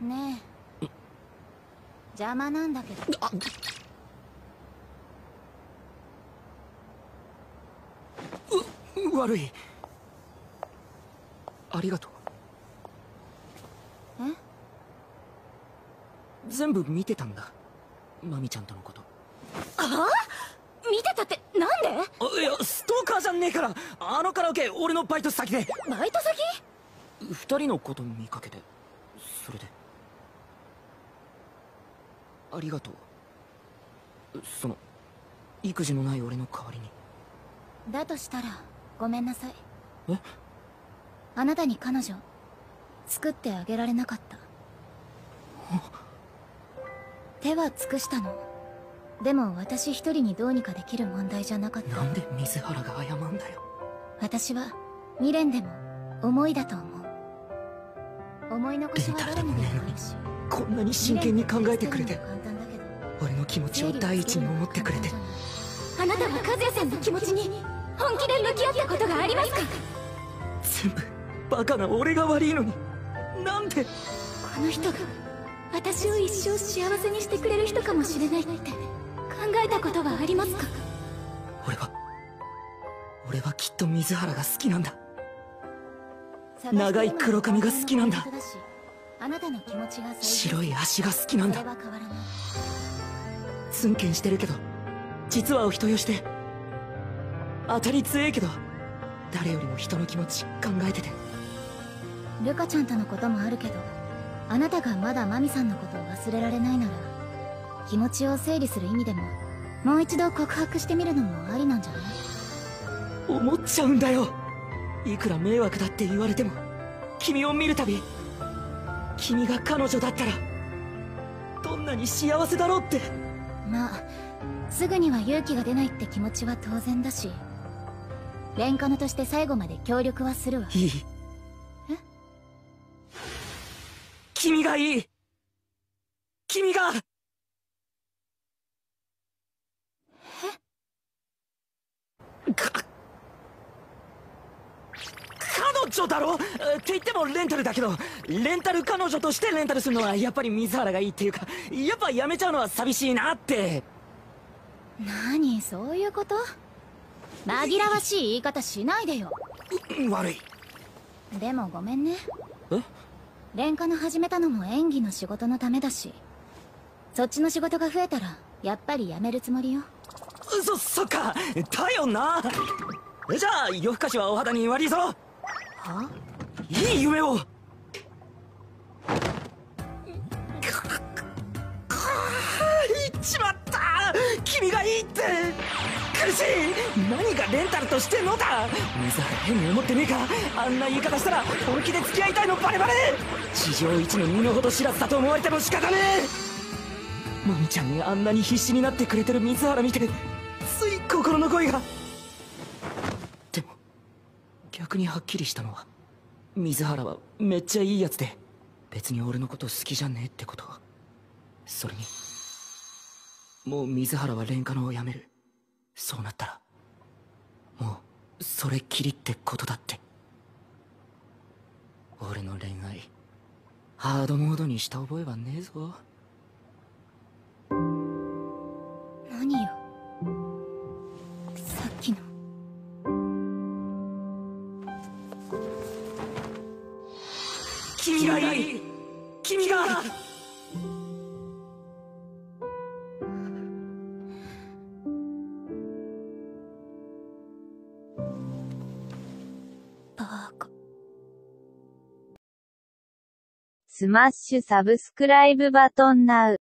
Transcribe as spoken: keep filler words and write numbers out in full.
ねえ、邪魔なんだけど。あう悪い。ありがとう。 え？ 全部見てたんだ、マミちゃんとのこと。 ああ？見てたってなんで？ あ、いや、ストーカーじゃねえから。あのカラオケ俺のバイト先で。 バイト先？ 二人のこと見かけて、それで。ありがとう。その育児のない俺の代わりに。 だとしたらごめんなさい。 え？ あなたに彼女作ってあげられなかった。手は尽くしたの。でも私一人にどうにかできる問題じゃなかった。 なんで水原が謝んだよ。 私は未練でも思いだと思う。思い残しは誰にでもあるし、 こんなに真剣に考えてくれて、 簡単だけど俺の気持ちを第一に思ってくれて。 あなたは和也さんの気持ちに本気で向き合ったことがありますか？ 全部バカな俺が悪いのに、なんで。 この人が私を一生幸せにしてくれる人かもしれないって考えたことはありますか？ 俺は俺はきっと水原が好きなんだ。長い黒髪が好きなんだ。 あなたの気持ちが白い足が好きなんだ。 それは変わらない。 ツンケンしてるけど実はお人よしで、当たり強えけど誰よりも人の気持ち考えてて。 ルカちゃんとのこともあるけど、あなたがまだマミさんのことを忘れられないなら、気持ちを整理する意味でももう一度告白してみるのもありなんじゃない？ 思っちゃうんだよ。いくら迷惑だって言われても、君を見るたび君が彼女だったらどんなに幸せだろうって。 まあすぐには勇気が出ないって気持ちは当然だし、レンカノとして最後まで協力はするわ。 いい。 え？ 君がいい。君が。え？か彼女だろって言ってもレンタルだけど、レンタル彼女としてレンタルするのはやっぱり水原がいいっていうか、やっぱやめちゃうのは寂しいなって。 何、そういうこと？紛らわしい言い方しないでよ。 悪い。 でもごめんね。 え？ レンカノ始めたのも演技の仕事のためだし、そっちの仕事が増えたらやっぱりやめるつもりよ。 そ、そっか、だよな。じゃあ夜更かしはお肌に悪いぞ。 は？ いい夢を。か言っちまった。君がいいって苦しい。何がレンタルとしてのだ。水原変に思ってねえか。あんな言い方したら本気で付き合いたいのバレバレ。地上一の身の程知らずだと思われても仕方ねえ。マミちゃんにあんなに必死になってくれてる水原見て、つい心の声が。でも逆にはっきりしたのは、水原はめっちゃいいやつで別に俺のこと好きじゃねえってこと。それにもう水原はレンカノをやめる。そうなったらもうそれっきりってことだって。俺の恋愛ハードモードにした覚えはねえぞ。 何よさっきの。 君がいい。君が。 バカ。 スマッシュサブスクライブバトンナウ。